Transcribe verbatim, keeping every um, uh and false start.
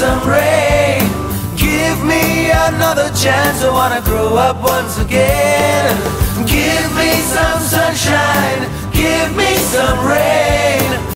some rain. Give me another chance, I wanna grow up once again. Give me some sunshine, give me some rain.